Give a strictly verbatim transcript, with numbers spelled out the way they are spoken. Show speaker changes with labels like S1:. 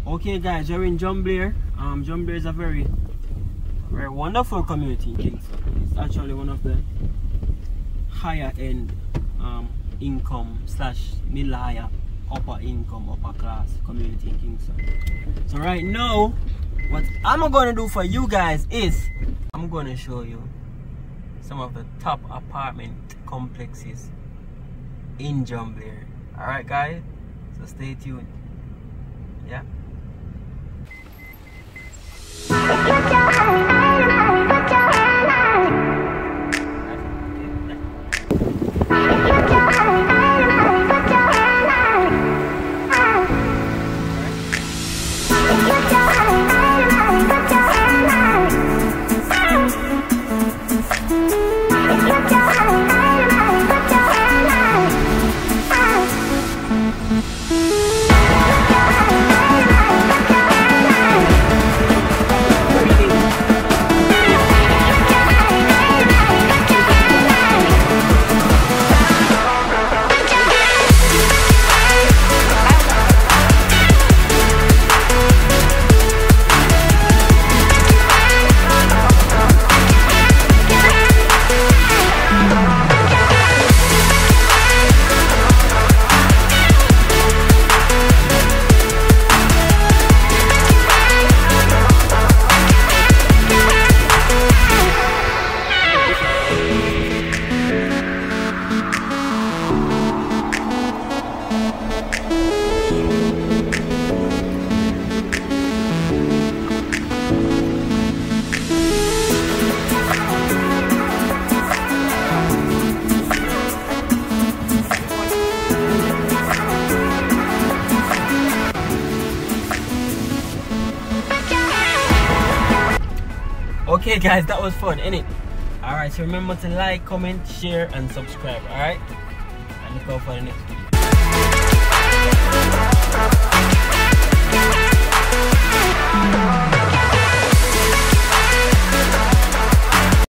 S1: Okay guys, we're in Drumblair. Um, Drumblair is a very, very wonderful community in Kingston. It's actually one of the higher end um, income slash middle higher upper income upper class community in Kingston. So right now, what I'm going to do for you guys is I'm going to show you some of the top apartment complexes in Drumblair. Alright guys, so stay tuned. Yeah. Okay guys, that was fun, innit? Alright, so remember to like, comment, share and subscribe, alright? And look out for the next video.